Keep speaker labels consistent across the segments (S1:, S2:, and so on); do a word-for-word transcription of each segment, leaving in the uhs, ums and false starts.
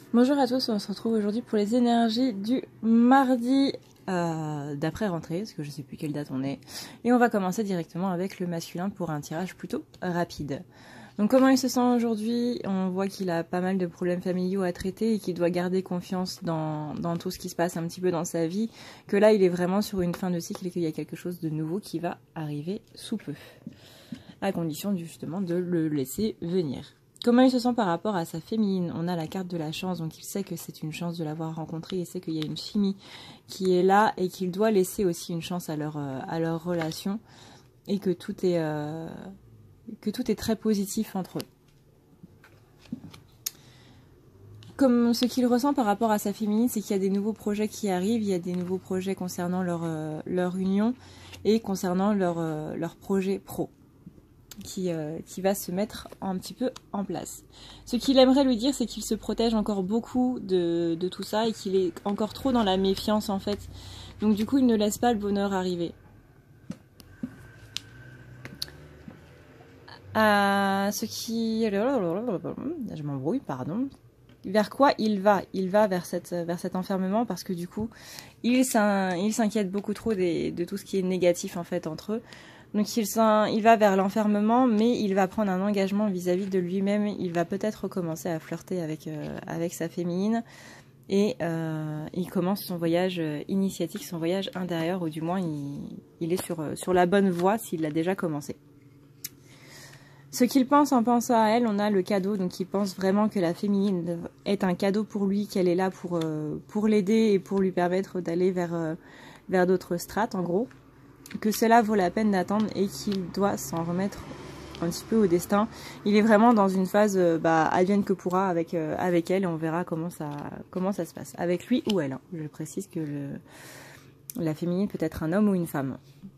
S1: Bonjour à tous, on se retrouve aujourd'hui pour les énergies du mardi euh, d'après rentrée, parce que je ne sais plus quelle date on est. Et on va commencer directement avec le masculin pour un tirage plutôt rapide. Donc comment il se sent aujourd'hui? On voit qu'il a pas mal de problèmes familiaux à traiter et qu'il doit garder confiance dans, dans tout ce qui se passe un petit peu dans sa vie. Que là il est vraiment sur une fin de cycle et qu'il y a quelque chose de nouveau qui va arriver sous peu. À condition justement de le laisser venir. Comment il se sent par rapport à sa féminine? On a la carte de la chance, donc il sait que c'est une chance de l'avoir rencontrée, il sait qu'il y a une chimie qui est là et qu'il doit laisser aussi une chance à leur, euh, à leur relation et que tout est, euh, que tout est très positif entre eux. Comme ce qu'il ressent par rapport à sa féminine, c'est qu'il y a des nouveaux projets qui arrivent, il y a des nouveaux projets concernant leur, euh, leur union et concernant leur, euh, leur projet pro. Qui, euh, qui va se mettre un petit peu en place. Ce qu'il aimerait lui dire, c'est qu'il se protège encore beaucoup de, de tout ça et qu'il est encore trop dans la méfiance en fait. Donc du coup, il ne laisse pas le bonheur arriver. Euh, ce qui... Je m'embrouille, pardon. Vers quoi il va? Il va vers, cette, vers cet enfermement parce que du coup, il s'inquiète beaucoup trop des, de tout ce qui est négatif en fait entre eux. Donc il, il va vers l'enfermement, mais il va prendre un engagement vis-à-vis de lui-même. Il va peut-être recommencer à flirter avec, euh, avec sa féminine. Et euh, il commence son voyage initiatique, son voyage intérieur, ou du moins il, il est sur, sur la bonne voie s'il l'a déjà commencé. Ce qu'il pense en pensant à elle, on a le cadeau. Donc il pense vraiment que la féminine est un cadeau pour lui, qu'elle est là pour, euh, pour l'aider et pour lui permettre d'aller vers, euh, vers d'autres strates en gros. Que cela vaut la peine d'attendre et qu'il doit s'en remettre un petit peu au destin. Il est vraiment dans une phase euh, bah, advienne que pourra avec, euh, avec elle et on verra comment ça, comment ça se passe. Avec lui ou elle. Hein. Je précise que le, la féminine peut être un homme ou une femme.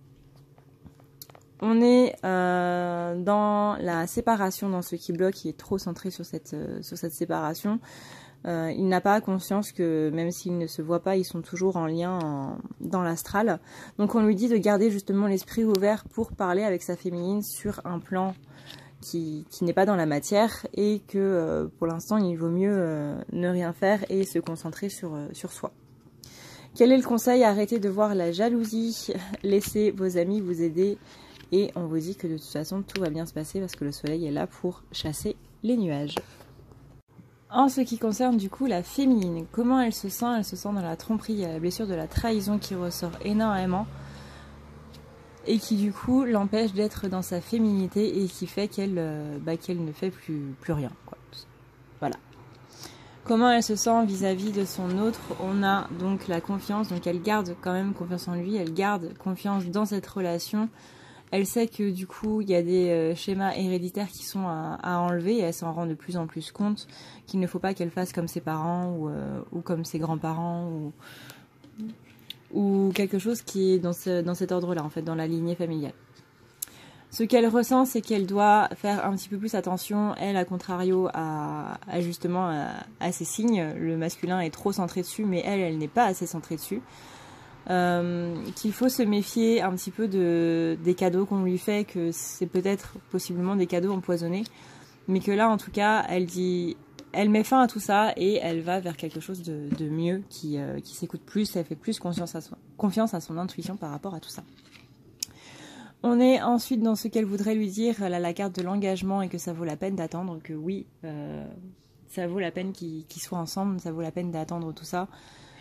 S1: On est euh, dans la séparation, dans ce qui bloque, il est trop centré sur cette, euh, sur cette séparation. Euh, il n'a pas conscience que même s'ils ne se voient pas, ils sont toujours en lien en, dans l'astral. Donc on lui dit de garder justement l'esprit ouvert pour parler avec sa féminine sur un plan qui, qui n'est pas dans la matière et que euh, pour l'instant il vaut mieux euh, ne rien faire et se concentrer sur, euh, sur soi. Quel est le conseil? Arrêtez de voir la jalousie, laissez vos amis vous aider et on vous dit que de toute façon tout va bien se passer parce que le soleil est là pour chasser les nuages. En ce qui concerne du coup la féminine, comment elle se sent? Elle se sent dans la tromperie, il y a la blessure de la trahison qui ressort énormément et qui du coup l'empêche d'être dans sa féminité et qui fait qu'elle euh, bah, qu'elle ne fait plus, plus rien, quoi. Voilà. Comment elle se sent vis-à-vis de son autre? On a donc la confiance, donc elle garde quand même confiance en lui, elle garde confiance dans cette relation. Elle sait que du coup, il y a des euh, schémas héréditaires qui sont à, à enlever et elle s'en rend de plus en plus compte qu'il ne faut pas qu'elle fasse comme ses parents ou, euh, ou comme ses grands-parents ou, ou quelque chose qui est dans, ce, dans cet ordre-là, en fait, dans la lignée familiale. Ce qu'elle ressent, c'est qu'elle doit faire un petit peu plus attention, elle, à contrario, à, à justement à, à ses signes. Le masculin est trop centré dessus, mais elle, elle n'est pas assez centrée dessus. Euh, qu'il faut se méfier un petit peu de, des cadeaux qu'on lui fait, que c'est peut-être possiblement des cadeaux empoisonnés, mais que là en tout cas elle dit, elle met fin à tout ça et elle va vers quelque chose de, de mieux, qui, euh, qui s'écoute plus, elle fait plus confiance à, son, confiance à son intuition par rapport à tout ça. On est ensuite dans ce qu'elle voudrait lui dire, elle a la carte de l'engagement et que ça vaut la peine d'attendre, que oui, euh, ça vaut la peine qu'ils qu'ils soient ensemble, ça vaut la peine d'attendre tout ça.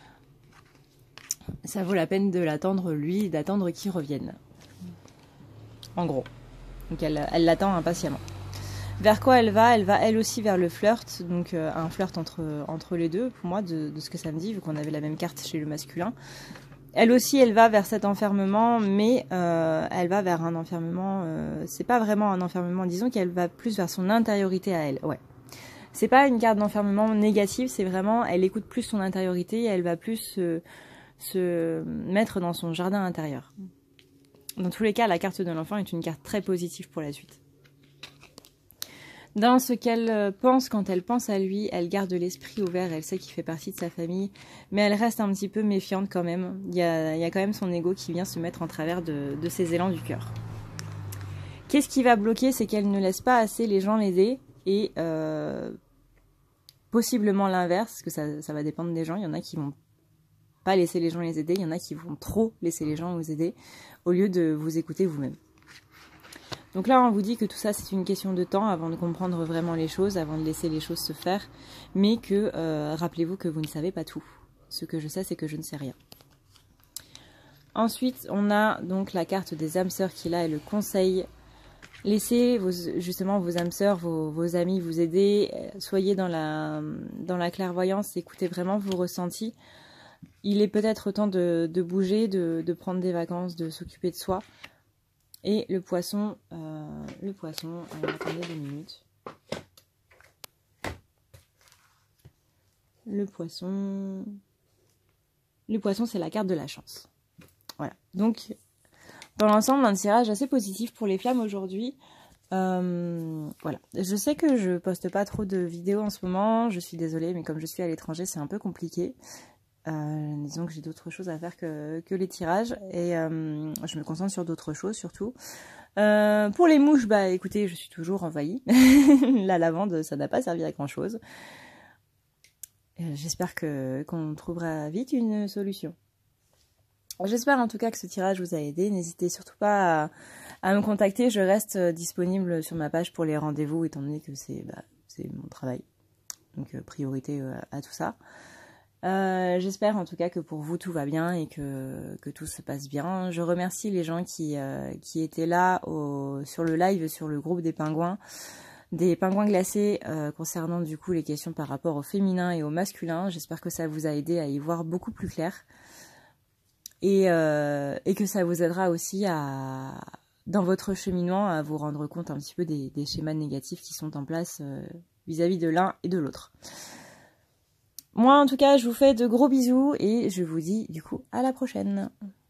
S1: Ça vaut la peine de l'attendre lui, d'attendre qu'il revienne. En gros. Donc elle elle l'attend impatiemment. Vers quoi elle va? Elle va elle aussi vers le flirt. Donc euh, un flirt entre, entre les deux, pour moi, de, de ce que ça me dit, vu qu'on avait la même carte chez le masculin. Elle aussi, elle va vers cet enfermement, mais euh, elle va vers un enfermement... Euh, c'est pas vraiment un enfermement, disons qu'elle va plus vers son intériorité à elle. Ouais. C'est pas une carte d'enfermement négative, c'est vraiment... Elle écoute plus son intériorité, elle va plus... Euh, se mettre dans son jardin intérieur. Dans tous les cas, la carte de l'enfant est une carte très positive pour la suite. Dans ce qu'elle pense, quand elle pense à lui, elle garde l'esprit ouvert, elle sait qu'il fait partie de sa famille, mais elle reste un petit peu méfiante quand même. Il y a, il y a quand même son ego qui vient se mettre en travers de, de ses élans du cœur. Qu'est-ce qui va bloquer? C'est qu'elle ne laisse pas assez les gens l'aider et... Euh, possiblement l'inverse, parce que ça, ça va dépendre des gens. Il y en a qui vont pas laisser les gens les aider, il y en a qui vont trop laisser les gens vous aider, au lieu de vous écouter vous-même. Donc là, on vous dit que tout ça, c'est une question de temps avant de comprendre vraiment les choses, avant de laisser les choses se faire, mais que, euh, rappelez-vous que vous ne savez pas tout. Ce que je sais, c'est que je ne sais rien. Ensuite, on a donc la carte des âmes sœurs qui là est le conseil. Laissez vos, justement vos âmes sœurs, vos, vos amis vous aider, soyez dans la, dans la clairvoyance, écoutez vraiment vos ressentis. Il est peut-être temps de, de bouger, de, de prendre des vacances, de s'occuper de soi. Et le poisson, euh, le poisson, euh, attendez deux minutes. Le poisson, le poisson c'est la carte de la chance. Voilà, donc dans l'ensemble un tirage assez positif pour les flammes aujourd'hui. Euh, voilà, je sais que je poste pas trop de vidéos en ce moment, je suis désolée, mais comme je suis à l'étranger c'est un peu compliqué. Euh, disons que j'ai d'autres choses à faire que, que les tirages et euh, je me concentre sur d'autres choses surtout. Euh, pour les mouches, bah écoutez, je suis toujours envahie. La lavande, ça n'a pas servi à grand chose. J'espère que qu'on trouvera vite une solution. J'espère en tout cas que ce tirage vous a aidé. N'hésitez surtout pas à, à me contacter. Je reste disponible sur ma page pour les rendez-vous étant donné que c'est bah, c'est mon travail. Donc euh, priorité euh, à tout ça. Euh, J'espère en tout cas que pour vous tout va bien et que, que tout se passe bien. Je remercie les gens qui, euh, qui étaient là au, sur le live, sur le groupe des pingouins, des pingouins glacés euh, concernant du coup les questions par rapport au féminin et au masculin. J'espère que ça vous a aidé à y voir beaucoup plus clair et, euh, et que ça vous aidera aussi à, dans votre cheminement à vous rendre compte un petit peu des, des schémas négatifs qui sont en place euh, vis-à-vis de l'un et de l'autre. Moi, en tout cas, je vous fais de gros bisous et je vous dis du coup à la prochaine.